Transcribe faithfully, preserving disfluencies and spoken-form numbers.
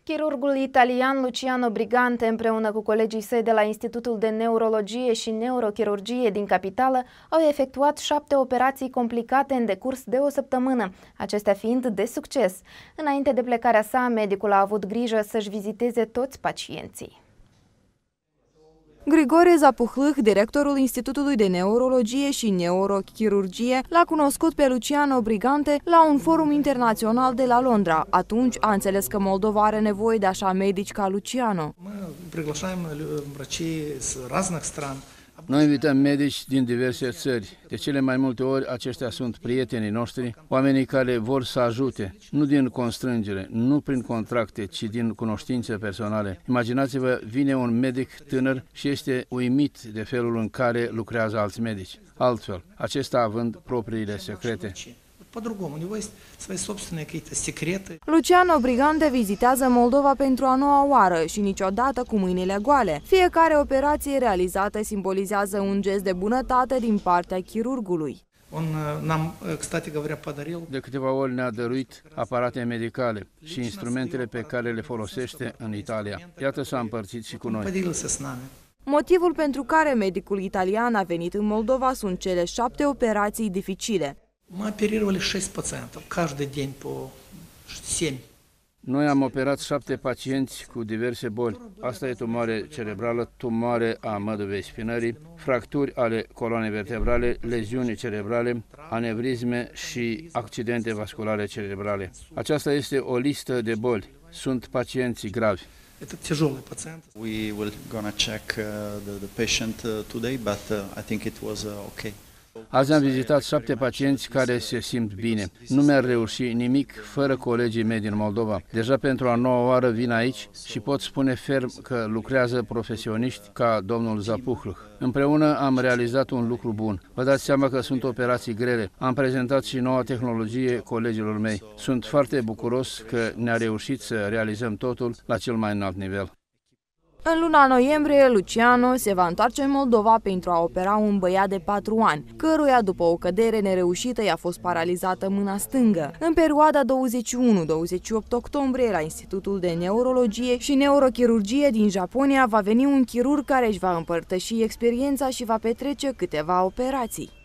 Chirurgul italian Luciano Brigante, împreună cu colegii săi de la Institutul de Neurologie și Neurochirurgie din capitală, au efectuat șapte operații complicate în decurs de o săptămână, acestea fiind de succes. Înainte de plecarea sa, medicul a avut grijă să-și viziteze toți pacienții. Grigore Zapuhlâh, directorul Institutului de Neurologie și Neurochirurgie, l-a cunoscut pe Luciano Brigante la un forum internațional de la Londra. Atunci a înțeles că Moldova are nevoie de așa medici ca Luciano. Noi invităm medici din diverse țări. De cele mai multe ori, aceștia sunt prietenii noștri, oamenii care vor să ajute, nu din constrângere, nu prin contracte, ci din cunoștințe personale. Imaginați-vă, vine un medic tânăr și este uimit de felul în care lucrează alți medici. Altfel, acesta având propriile secrete. Luciano Brigante vizitează Moldova pentru a noua oară și niciodată cu mâinile goale. Fiecare operație realizată simbolizează un gest de bunătate din partea chirurgului. De câteva ori ne-a dăruit aparate medicale și instrumentele pe care le folosește în Italia. Iată, s-a împărțit și cu noi. Motivul pentru care medicul italian a venit în Moldova sunt cele șapte operații dificile. Noi am operat șapte pacienți cu diverse boli. Asta e tumoare cerebrală, tumoare a măduvei spinării, fracturi ale coloanei vertebrale, leziuni cerebrale, anevrisme și accidente vasculare cerebrale. Aceasta este o listă de boli. Sunt pacienți gravi. We will gonna check uh, the, the patient uh, today, but uh, I think it was uh, okay. Azi am vizitat șapte pacienți care se simt bine. Nu mi-ar reuși nimic fără colegii mei din Moldova. Deja pentru a noua oară vin aici și pot spune ferm că lucrează profesioniști ca domnul Zapuhlâh. Împreună am realizat un lucru bun. Vă dați seama că sunt operații grele. Am prezentat și noua tehnologie colegilor mei. Sunt foarte bucuros că ne-a reușit să realizăm totul la cel mai înalt nivel. În luna noiembrie, Luciano se va întoarce în Moldova pentru a opera un băiat de patru ani, căruia după o cădere nereușită i-a fost paralizată mâna stângă. În perioada douăzeci și unu douăzeci și opt octombrie, la Institutul de Neurologie și Neurochirurgie din Japonia, va veni un chirurg care își va împărtăși experiența și va petrece câteva operații.